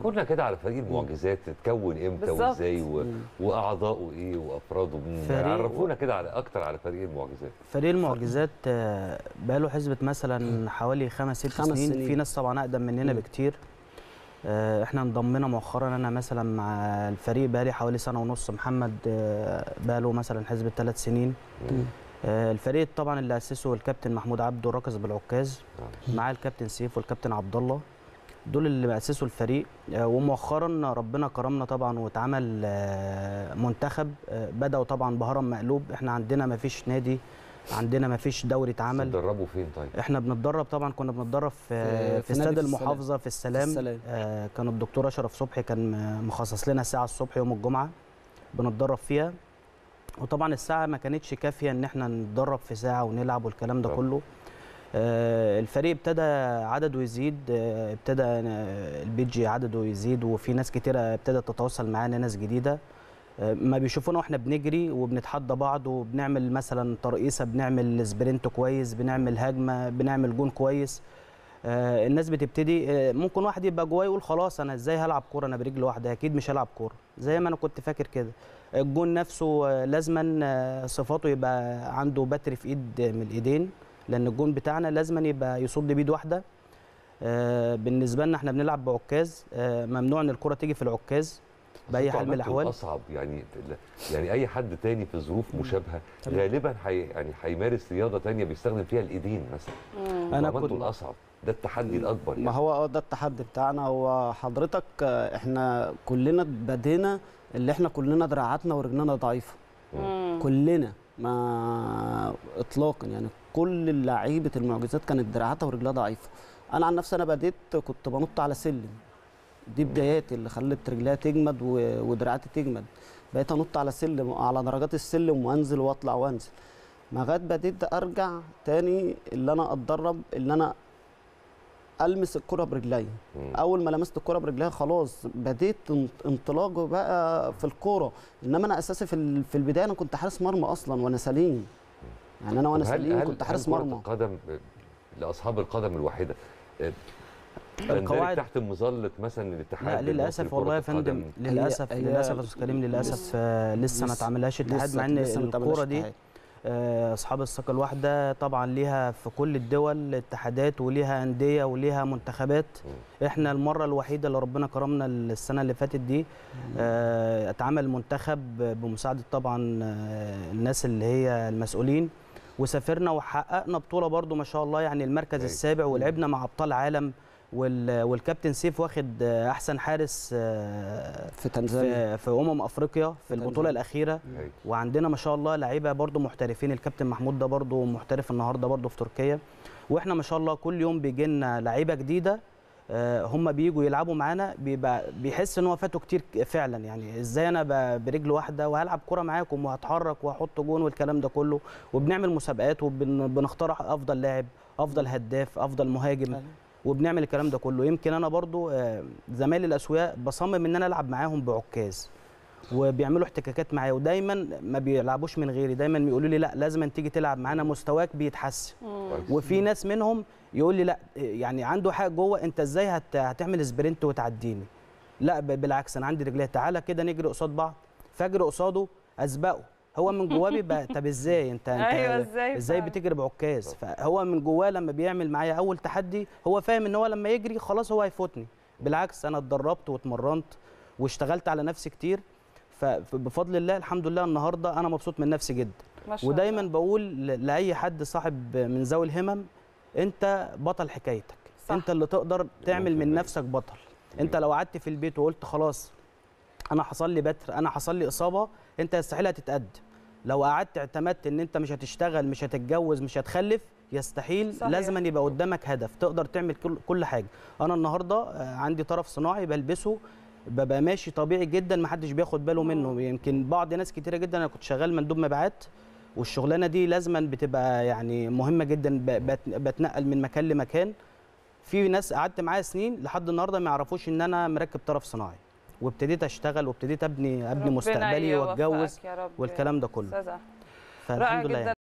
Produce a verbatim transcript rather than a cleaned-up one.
احكوا لنا كده على فريق المعجزات، اتكون امتى وازاي و... واعضائه ايه وافراده مين؟ عرفونا كده على اكتر على فريق المعجزات. فريق المعجزات بقى له حسبة مثلا حوالي خمس ست خمس سنين. سنين في ناس طبعا اقدم مننا بكتير. احنا انضمينا مؤخرا، انا مثلا مع الفريق بقى لي حوالي سنه ونص، محمد بقى له مثلا حسبة ثلاث سنين. مم. الفريق طبعا اللي اسسه الكابتن محمود عبده الراكز بالعكاز، معاه الكابتن سيف والكابتن عبد الله، دول اللي اسسوا الفريق. ومؤخرا ربنا كرمنا طبعا واتعمل منتخب، بداوا طبعا بهرم مقلوب. احنا عندنا ما فيش نادي، عندنا ما فيش دوري اتعمل. بتدربوا فين طيب؟ احنا بنتدرب طبعا، كنا بنتدرب في في, في استاد المحافظه في السلام, في السلام. آه كان الدكتور اشرف صبحي كان مخصص لنا ساعه الصبح يوم الجمعه بنتدرب فيها. وطبعا الساعه ما كانتش كافيه ان احنا نتدرب في ساعه ونلعب والكلام ده طبعا. كله. آه الفريق ابتدى عدده يزيد، آه ابتدى البيجي عدده يزيد، وفي ناس كتيره ابتدت تتواصل معانا، ناس جديده ما بيشوفونا واحنا بنجري وبنتحدى بعض وبنعمل مثلا ترقيصه، بنعمل سبرنت كويس، بنعمل هجمه، بنعمل جون كويس. آه الناس بتبتدي، آه ممكن واحد يبقى جواه يقول خلاص انا ازاي هلعب كوره انا برجل واحده، اكيد مش هلعب كوره زي ما انا كنت فاكر كده. الجون نفسه آه لازما آه صفاته يبقى عنده بتر في ايد من الايدين، لان الجون بتاعنا لازما يبقى يصد بيد واحده. آه بالنسبه لنا احنا بنلعب بعكاز، آه ممنوع ان الكوره تيجي في العكاز باي حال من الاحوال. اصعب يعني يعني اي حد تاني في ظروف مشابهه غالبا حي يعني هيمارس رياضه تانيه بيستخدم فيها الايدين مثلا. انا كنت الاصعب ده التحدي الاكبر يعني. ما هو اه ده التحدي بتاعنا. هو حضرتك احنا كلنا بدينا اللي احنا كلنا دراعاتنا ورجلنا ضعيفه كلنا، ما اطلاقا يعني كل لعيبه المعجزات كانت دراعاتها ورجلها ضعيفه. انا عن نفسي انا بديت كنت بنط على سلم، دي بداياتي اللي خلت رجليها تجمد ودراعاتي تجمد. بقيت انط على سلم على درجات السلم وانزل واطلع وانزل، لغايه بديت ارجع تاني اللي انا اتدرب اللي انا المس الكره برجلي. اول ما لمست الكره برجلي خلاص بديت انطلاق بقى في الكوره. انما انا اساسي في في البدايه انا كنت حارس مرمى اصلا وانا سليم، يعني انا وانا سليم كنت حارس مرمى. القدم لاصحاب القدم الواحده القواعد تحت مظله مثلا الاتحاد؟ لا للاسف والله يا فندم، للاسف للاسف يا استاذ كريم، للاسف آه لسه ما اتعملهاش اتحاد، مع ان الكوره دي آه اصحاب الثقه الواحده طبعا ليها في كل الدول اتحادات وليها انديه وليها منتخبات. م. احنا المره الوحيده اللي ربنا كرمنا السنه اللي فاتت دي آه اتعمل منتخب بمساعده طبعا آه الناس اللي هي المسؤولين، وسافرنا وحققنا بطوله برضو ما شاء الله، يعني المركز السابع، ولعبنا مع ابطال عالم، والكابتن سيف واخد احسن حارس في تنزانيا في, في امم افريقيا في البطوله الاخيره. وعندنا ما شاء الله لعيبه برضو محترفين، الكابتن محمود ده برضو محترف النهارده برضو في تركيا. واحنا ما شاء الله كل يوم بيجي لنا لعيبه جديده، هم بييجوا يلعبوا معانا، بيبقى بيحس ان هو فاته كتير فعلا، يعني ازاي انا برجل واحده وهلعب كوره معاكم وهتحرك وهحط جون والكلام ده كله. وبنعمل مسابقات وبنختار افضل لاعب، افضل هداف، افضل مهاجم، وبنعمل الكلام ده كله. يمكن انا برضو زمايلي الاسوياء بصمم ان انا العب معاهم بعكاز، وبيعملوا احتكاكات معايا، ودايما ما بيلعبوش من غيري، دايما بيقولوا لي لا لازم تيجي تلعب معانا مستواك بيتحسن. وفي ناس منهم يقول لي لا يعني عنده حاجه جوه، انت ازاي هت... هتعمل سبرنت وتعديني؟ لا بالعكس انا عندي رجليه، تعالى كده نجري قصاد بعض، فاجري قصاده اسبقه. هو من جواه بيبقى طب ازاي انت انت أيوة ازاي, إزاي بتجري بعكاز؟ فهو من جواه لما بيعمل معايا اول تحدي هو فاهم ان هو لما يجري خلاص هو هيفوتني. بالعكس انا اتدربت واتمرنت واشتغلت على نفسي كتير، فبفضل الله الحمد لله النهارده انا مبسوط من نفسي جدا. ودايما الله. بقول لاي حد صاحب من ذوي الهمم انت بطل حكايتك، صح. انت اللي تقدر تعمل من نفسك بطل. انت لو قعدت في البيت وقلت خلاص انا حصل لي بتر، انا حصل لي اصابه، انت يستحيل هتتقدم. لو قعدت اعتمدت ان انت مش هتشتغل مش هتتجوز مش هتخلف، يستحيل. لازم أن يبقى قدامك هدف تقدر تعمل كل حاجه. انا النهارده عندي طرف صناعي بلبسه ببقى ماشي طبيعي جدا، ما حدش بياخد باله منه. يمكن بعض ناس كتيره جدا، انا كنت شغال مندوب مبيعات، والشغلانه دي لازما بتبقى يعني مهمه جدا، بتنقل من مكان لمكان. في ناس قعدت معايا سنين لحد النهارده ما يعرفوش ان انا مركب طرف صناعي، وابتديت اشتغل وابتديت ابني ابني مستقبلي واتجوز والكلام ده كله. فالحمد لله.